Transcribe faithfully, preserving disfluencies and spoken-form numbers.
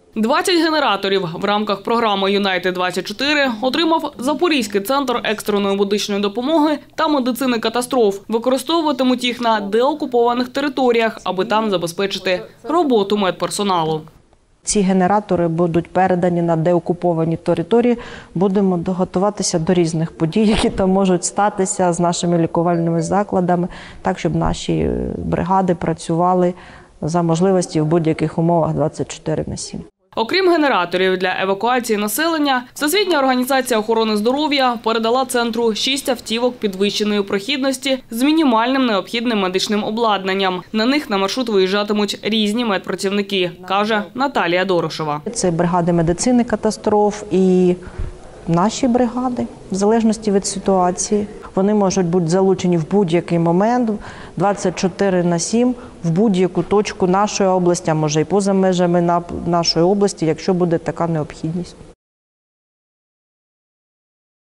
двадцять генераторів в рамках програми «Юнайтед двадцять чотири» отримав Запорізький центр екстреної медичної допомоги та медицини катастроф. Використовуватимуть їх на деокупованих територіях, аби там забезпечити роботу медперсоналу. Ці генератори будуть передані на деокуповані території. Будемо готуватися до різних подій, які там можуть статися з нашими лікувальними закладами, так, щоб наші бригади працювали за можливості в будь-яких умовах двадцять чотири на сім. Окрім генераторів для евакуації населення, Всесвітня організація охорони здоров'я передала центру шість автівок підвищеної прохідності з мінімальним необхідним медичним обладнанням. На них на маршрут виїжджатимуть різні медпрацівники, каже Наталія Дорошева. Це бригади медицини катастроф і наші бригади, в залежності від ситуації. Вони можуть бути залучені в будь-який момент, двадцять чотири на сім, в будь-яку точку нашої області, а може і поза межами нашої області, якщо буде така необхідність.